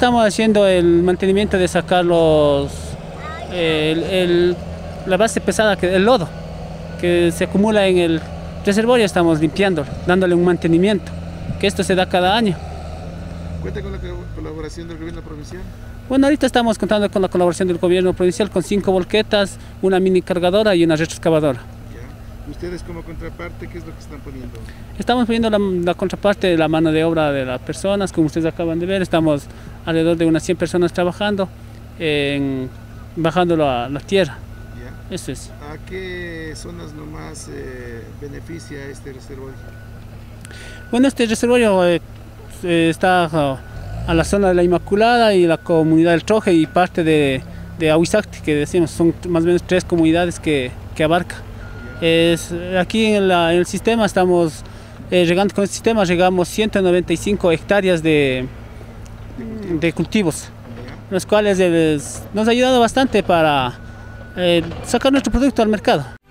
estamos haciendo el mantenimiento de sacar la base pesada, el lodo, que se acumula en el reservorio. Estamos limpiando, dándole un mantenimiento, que esto se da cada año. ¿Cuenta con la colaboración del gobierno provincial? Bueno, ahorita estamos contando con la colaboración del gobierno provincial con 5 volquetas, una mini cargadora y una retroexcavadora. ¿Ustedes como contraparte qué es lo que están poniendo? Estamos poniendo la contraparte de la mano de obra de las personas, como ustedes acaban de ver. Estamos alrededor de unas 100 personas trabajando, bajándolo a la tierra. Eso es. ¿A qué zonas nomás beneficia este reservorio? Bueno, este reservorio está a la zona de la Inmaculada y la comunidad del Troje y parte de Ahuizacti, que decimos, son más o menos 3 comunidades que abarca. Aquí en el sistema estamos regando, con este sistema regamos 195 hectáreas de cultivos, los cuales nos ha ayudado bastante para sacar nuestro producto al mercado.